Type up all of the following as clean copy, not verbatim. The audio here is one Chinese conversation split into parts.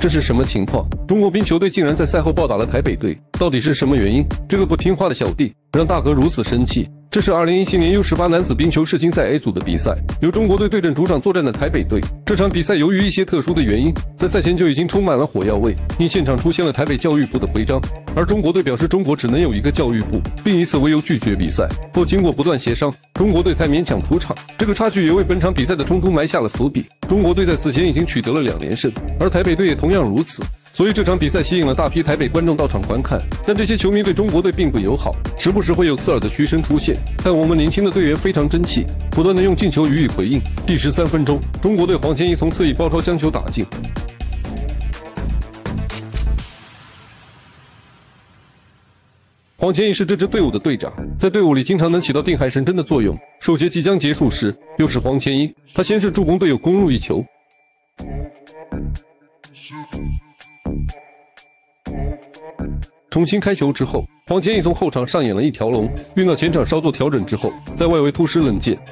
这是什么情况？中国冰球队竟然在赛后暴打了台北队，到底是什么原因？这个不听话的小弟让大哥如此生气。这是2017年 U18 男子冰球世青赛 A 组的比赛，由中国队对阵主场作战的台北队。这场比赛由于一些特殊的原因，在赛前就已经充满了火药味，因现场出现了台北教育部的徽章，而中国队表示中国只能有一个教育部，并以此为由拒绝比赛。后经过不断协商，中国队才勉强出场。这个差距也为本场比赛的冲突埋下了伏笔。中国队在此前已经取得了2连胜，而台北队也同样如此。所以这场比赛吸引了大批台北观众到场观看，但这些球迷对中国队并不友好，时不时会有刺耳的嘘声出现。但我们年轻的队员非常争气，不断的用进球予以回应。第13分钟，中国队黄千一从侧翼包抄将球打进。黄千一是这支队伍的队长，在队伍里经常能起到定海神针的作用。首节即将结束时，又是黄千一，他先是助攻队友攻入一球。重新开球之后，黄千一从后场上演了一条龙，运到前场稍作调整之后，在外围突施冷箭。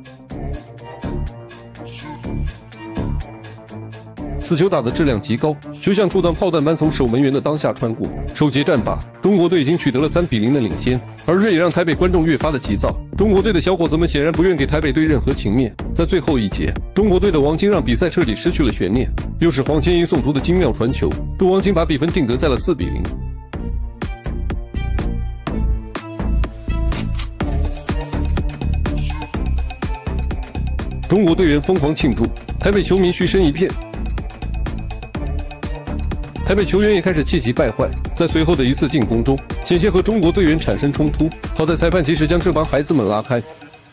此球打的质量极高，就像触弹炮弹般从守门员的当下穿过。首节战罢，中国队已经取得了3-0的领先，而这也让台北观众越发的急躁。中国队的小伙子们显然不愿给台北队任何情面。在最后一节，中国队的王晶让比赛彻底失去了悬念，又是黄千一送出的精妙传球，助王晶把比分定格在了4-0。中国队员疯狂庆祝，台北球迷嘘声一片。台北球员也开始气急败坏，在随后的一次进攻中，险些和中国队员产生冲突，好在裁判及时将这帮孩子们拉开。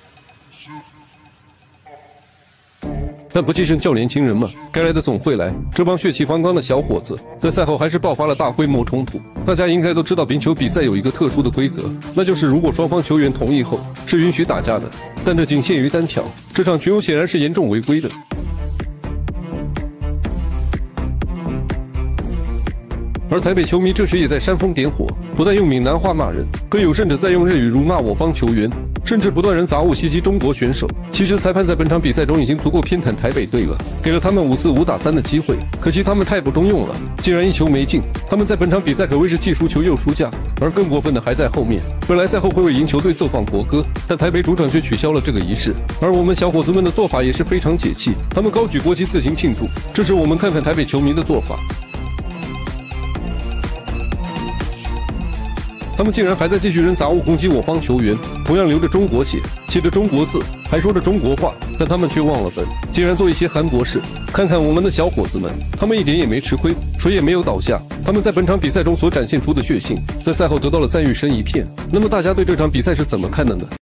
但不计胜较年轻人嘛，该来的总会来。这帮血气方刚的小伙子在赛后还是爆发了大规模冲突。大家应该都知道，冰球比赛有一个特殊的规则，那就是如果双方球员同意后，是允许打架的，但这仅限于单挑。这场群殴显然是严重违规的。而台北球迷这时也在煽风点火，不但用闽南话骂人，更有甚者在用日语辱骂我方球员，甚至不断人杂物袭击中国选手。其实裁判在本场比赛中已经足够偏袒台北队了，给了他们5次5打3的机会，可惜他们太不中用了，竟然一球没进。他们在本场比赛可谓是既输球又输架，而更过分的还在后面。本来赛后会为赢球队奏放国歌，但台北主场却取消了这个仪式。而我们小伙子们的做法也是非常解气，他们高举国旗自行庆祝，这是我们看看台北球迷的做法。他们竟然还在继续扔杂物攻击我方球员，同样流着中国血，写着中国字，还说着中国话，但他们却忘了本，竟然做一些韩国事。看看我们的小伙子们，他们一点也没吃亏，谁也没有倒下。他们在本场比赛中所展现出的血性，在赛后得到了赞誉声一片。那么大家对这场比赛是怎么看的呢？